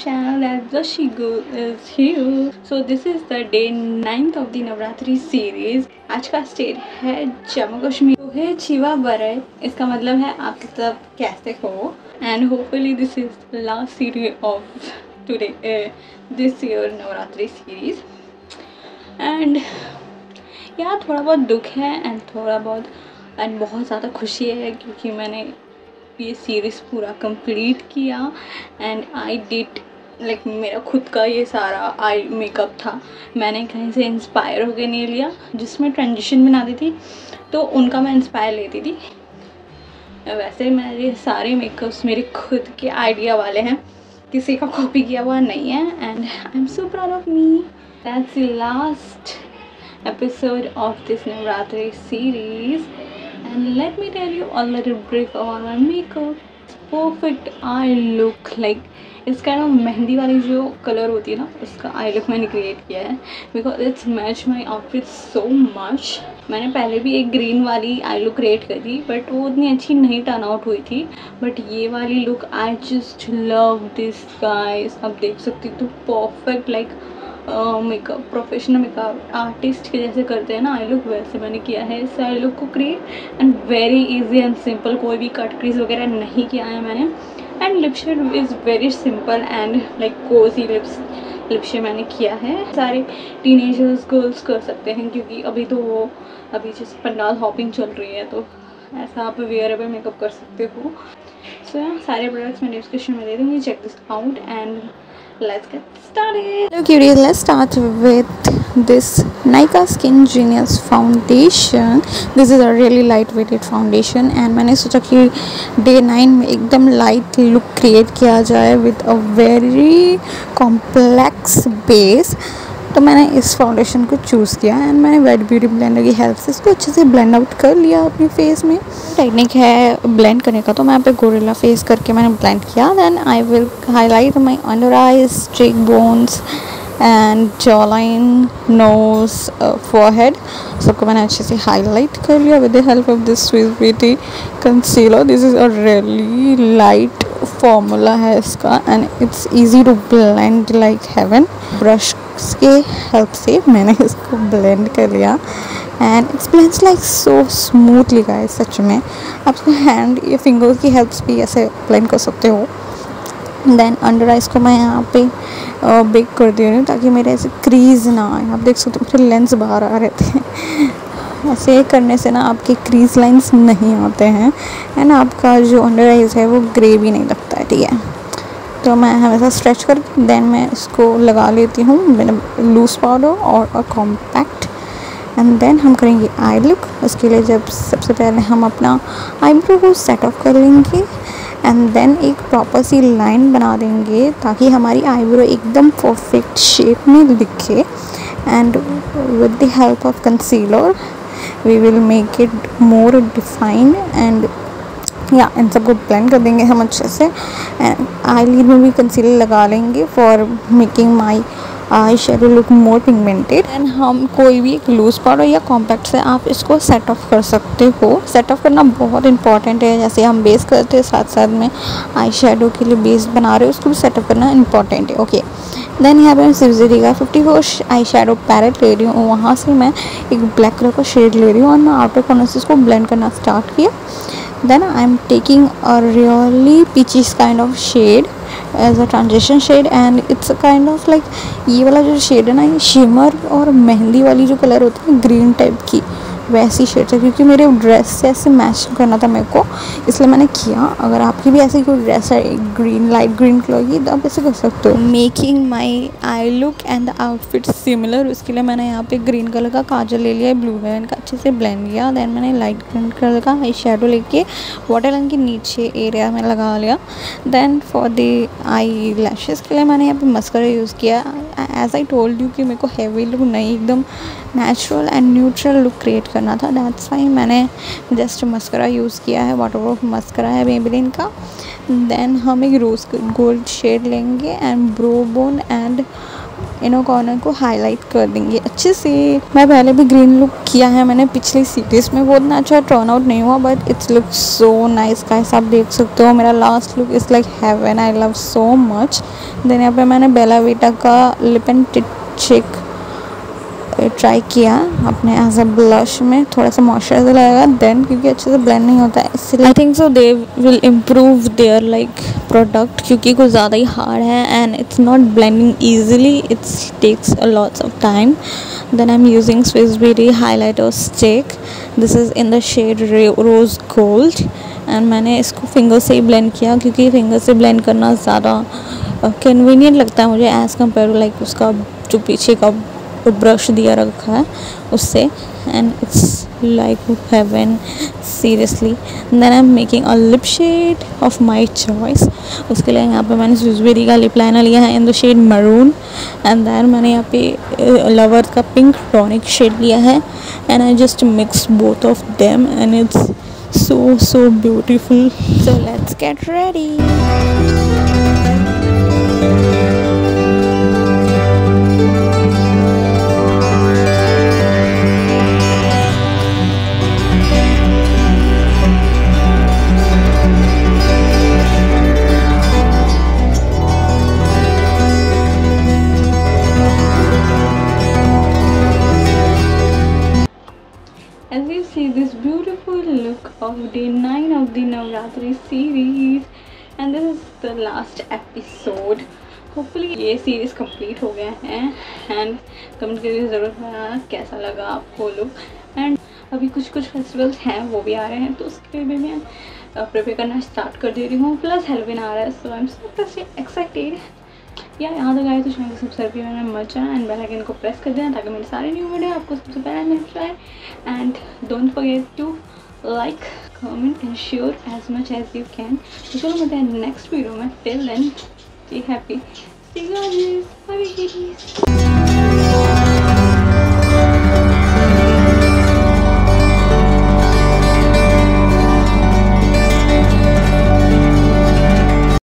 channel that Blushy Girl is here. So this is the day 9th of the Navratri series. आज का state है जम्मू कश्मीर। तो है शिवा बरय, इसका मतलब है आप सब कैसे हो। And hopefully this is last series of today this year Navratri series. And यार थोड़ा बहुत दुख है एंड बहुत ज़्यादा खुशी है क्योंकि मैंने ये सीरीज़ पूरा कंप्लीट किया। एंड आई डिड लाइक मेरा खुद का ये सारा आई मेकअप था, मैंने कहीं से इंस्पायर होके नहीं लिया। जिसमें ट्रांजिशन बनाती थी तो उनका मैं इंस्पायर लेती थी। वैसे मेरे सारे मेकअप्स मेरे खुद के आइडिया वाले हैं, किसी का कॉपी किया हुआ नहीं है। And I am so proud of me. That's the last episode of this Navratri series, and let me tell you a little brief about my makeup. It's perfect eye look, like इस kind of mehndi वाली जो colour होती है ना, उसका I look मैंने create किया है because it's match my outfit so much. मैंने पहले भी एक ग्रीन वाली आई लुक क्रिएट करी थी बट वो उतनी अच्छी नहीं टर्न आउट हुई थी। बट ये वाली look I just love this guys. आप देख सकते हो तो perfect like makeup professional makeup artist के जैसे करते हैं ना आई लुक, वैसे मैंने किया है इस आई लुक को create. And very easy and simple, कोई भी कट क्रीज वगैरह नहीं किया है मैंने। And lip shade is very simple and like cosy lip shade मैंने किया है। सारे टीनेजर्स गर्ल्स कर सकते हैं क्योंकि अभी जैसे पंडाल हॉपिंग चल रही है तो ऐसा आप वेयरेबल मेकअप कर सकते हो। सो सारे प्रोडक्ट्स मैं डिस्क्रिप्शन में दे दूँगी, check this out and let's get started. Hello cuties, let's start with this Nykaa Skin Genius foundation. This is a really light weighted foundation and मैंने सोचा कि day 9 में एकदम light look create किया जाए with a very complex base। तो मैंने इस फाउंडेशन को चूज़ किया एंड मैंने वेट ब्यूटी ब्लेंडर की हेल्प से इसको अच्छे से ब्लेंड आउट कर लिया अपने फेस में। टेक्निक है ब्लेंड करने का, तो मैं यहाँ पे गोरिल्ला फेस करके मैंने ब्लेंड किया। Then I will highlight my under eyes, cheek bones and jaw line, nose, forehead, सबको मैंने अच्छे से हाईलाइट कर लिया with the help of this Swiss beauty concealer. This is a really light formula है इसका and it's easy to blend like heaven. Brush के help से मैंने इसको ब्लेंड कर लिया and it's blends like so smoothly guys. सच में आप इसको हैंड या फिंगर्स की हेल्प से भी ऐसे ब्लेंड कर सकते हो। देन अंडर आइज को मैं यहाँ पे बेक कर दे रही हूँ ताकि मेरे ऐसे क्रीज ना आए। आप देख सकते हो मेरे लेंस बाहर आ रहे थे। ऐसे करने से ना आपके क्रीज लाइंस नहीं आते हैं एंड आपका जो अंडर आइज है वो ग्रे भी नहीं लगता है। ठीक है, तो मैं हमेशा स्ट्रेच कर देन मैं इसको लगा लेती हूँ मैंने लूज पाउडर और कॉम्पैक्ट। एंड देन हम करेंगे आई लुक। उसके लिए जब सबसे पहले हम अपना आईब्रो को सेट ऑफ कर लेंगे एंड देन एक प्रॉपर सी लाइन बना देंगे ताकि हमारी आईब्रो एकदम परफेक्ट शेप में दिखे। And with the help of concealer we will make it more define and या इन सबको ब्लेंड कर देंगे हम अच्छे से। एंड आई लिड में भी कंसीलर लगा लेंगे for making my eye shadow look more pigmented. And हम कोई भी एक लूज पाउडर या कॉम्पैक्ट से आप इसको सेट ऑफ कर सकते हो। सेट ऑफ करना बहुत इंपॉर्टेंट है, जैसे हम बेस करते हैं साथ साथ में आई शेडो के लिए बेस बना रहे हो उसको भी सेट ऑफ करना इंपॉर्टेंट है। ओके, देन यहाँ पे मैं सिवजेरी का 54 आई शेडो पैलेट ले रही हूँ, वहाँ से मैं एक ब्लैक कलर का शेड ले रही हूँ और मैं आउटर कॉर्नर से इसको ब्लेंड करना स्टार्ट किया। Then I'm taking a really peachy kind of shade as a transition shade and it's a kind of like ये वाला जो शेड है ना ये शिमर और मेहंदी वाली जो कलर होती है ग्रीन टाइप की वैसी शेड है क्योंकि मेरे ड्रेस से ऐसे मैच करना था मेरे को, इसलिए मैंने किया। अगर आपकी भी ऐसी कोई ड्रेस है ग्रीन लाइट ग्रीन कलर की तो आप ऐसे कर सकते हो। Making my eye look and the outfit similar, उसके लिए मैंने यहाँ पे ग्रीन कलर का काजल ले लिया, ब्लू लाइन का अच्छे से ब्लेंड किया। देन मैंने लाइट ग्रीन कलर का आई शेडो लेके वाटर लाइन के नीचे एरिया में लगा लिया। Then for the eye lashes के लिए मैंने यहाँ पे मस्करा यूज़ किया। एज आई टोल्ड यू कि मेरे को हैवी लुक नहीं, एकदम natural and neutral look create करना था, दैट्स वाई मैंने जस्ट मस्करा यूज़ किया है। वाटरप्रूफ मस्करा है मेबेलिन का। देन हम एक रोज़ गोल्ड शेड लेंगे and brow bone and इनों corner को हाईलाइट कर देंगे अच्छे से। मैं पहले भी ग्रीन लुक किया है मैंने पिछली सीरीज में, वो इतना अच्छा टर्न आउट नहीं हुआ but it's look so nice guys. आप देख सकते हो मेरा last look is like heaven, I love so much. Then यहाँ पे मैंने बेला वीटा का लिप एंड टिट शेक ट्राई किया अपने एज अ ब्लश में, थोड़ा सा मॉइस्चराइजर लगाया देन, क्योंकि अच्छे से ब्लेंड नहीं होता है इसलिए I think so they will improve their like product, क्योंकि कुछ ज़्यादा ही हार्ड है and it's not blending easily, it's takes a lots of time. Then I am using Swiss beauty highlighter stick, this is in the shade rose gold and मैंने इसको finger से ही blend किया, क्योंकि फिंगर से blend करना ज़्यादा convenient लगता है मुझे एज़ कम्पेयर टू लाइक उसका जो पीछे का ब्रश दिया रखा है उससे, and it's like heaven seriously. Then I am making a lip shade of my choice. उसके लिए यहाँ पे मैंने स्विसबेरी का लिप लाइनर लिया है in the shade maroon, and then मैंने यहाँ पे लवर्स का पिंक टॉनिक शेड लिया है and I just mix both of them and it's so beautiful. So let's get ready. As you see this beautiful look of day 9 of the Navratri series, and this is the last episode. Hopefully ये series complete हो गया है and comment करके ज़रूर बताना कैसा लगा आपको look। and अभी कुछ festivals हैं वो भी आ रहे हैं, तो उसके लिए भी मैं प्रिपेयर करना स्टार्ट कर दे रही हूँ, प्लस हेलोवीन आ रहा है, so I'm so excited। यहाँ तक आए तो चैनल को सब्सक्राइब करना मत जाना एंड बेल आइकन को प्रेस कर देना ताकि मेरे सारे न्यू वीडियो आपको सबसे पहले मिल जाए। And don't forget to like comment and share as much as you can. तो चलो मिलते हैं नेक्स्ट वीडियो में, till then be happy, see you, bye bye.